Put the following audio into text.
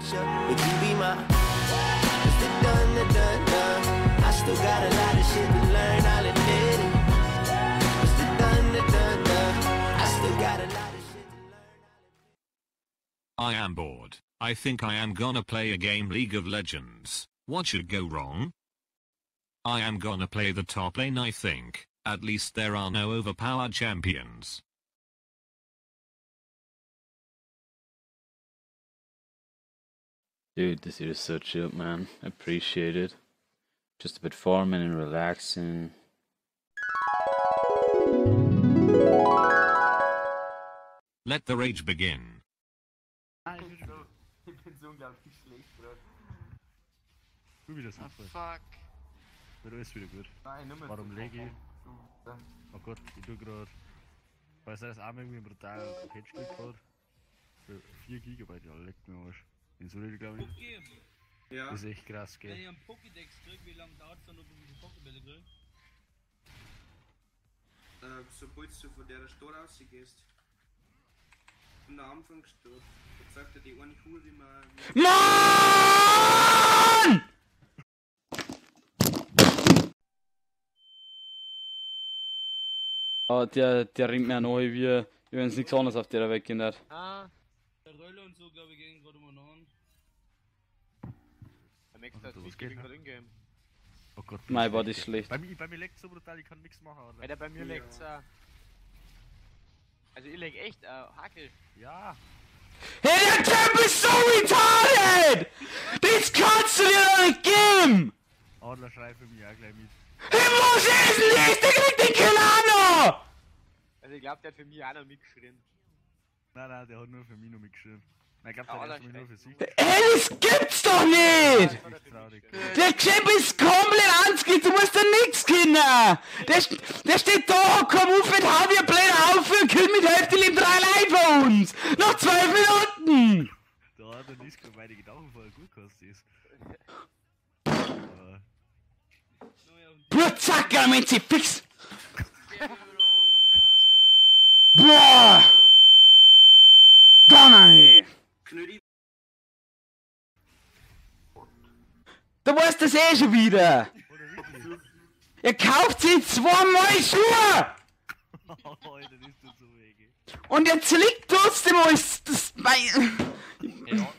future. Would you be my Mr. Dun, dun, dun, dun. I still got a lot of shit to learn, I'll admit it. Mr. Dun, dun, dun, dun. I still got a lot of shit to learn, I am bored. I think I am gonna play a game League of Legends. What should go wrong? I am gonna play the top lane, I think. At least there are no overpowered champions. Dude, this is so chill, man. Appreciate it. Just a bit farming and relaxing. Let the rage begin. Ich bin so unglaublich schlecht, Bro. Du wie das Ah, Affe. fuck. Wird alles wieder gut. Nein, nur mit Warum so lege ich? so- Oh Gott, ich tu grad. Weil es das Arm irgendwie brutal Patch geht grad. Für 4 GB, ja, leckt mir am Arsch. In so glaube ich. Ja. Das ist echt krass, Wenn gell. ich einen Pokédex krieg, wie lange dauert es dann, ob ich die Pokébälle krieg? Sobald du von der Stadt rausgehst. Von der Anfangsstadt. Da sagt er die eine Kuh, wie man. Mann! Oh, der ringt mir an neu, wie wenn es nichts anderes auf der Weg geht. Ah, Der Röller und so, glaube ich, gehen gerade umeinander. der Max Also, hat was nicht geht, gegen ne? Ingame. Oh Gott. Mein Bot ist schlecht. Bei mir leckt so brutal, ich kann nichts machen, Alter. Alter, bei mir Ja. leckt's Also, ich leg echt Hakel. Ja. Hey, der Typ ist so retarded! Das kannst du dir doch nicht geben! Adler schreit für mich auch gleich mit. Hey, was ist denn das? Der kriegt den Kill an! Also, ich glaub, der hat für mich auch noch mitgeschrien. Nein, der hat nur für mich noch mitgeschrieben. Nein, ich glaub, Ja, der Adler hat für mich nur für sich. Hey, das gibt's doch nicht! Echt traurig. Der Chip ist komplett anskillt, du musst da nix kennen! Der steht da, komm auf mit hau dir blöd auf und kill mit Hälfte Leben 3 Leute bei uns! Noch 12 Minuten! Da hat der Disco meine Gedanken voll gut gekostet ist. Blutzacker, Mensch, fix! Der will wieder vom Gas, gell? Boah! Donner! Knödi. Du weißt das eh schon wieder! Ihr kauft sich 2 neue Schuhe! Oh, Alter, das tut so weh, gell. Und jetzt liegt trotzdem alles. Das. Ja,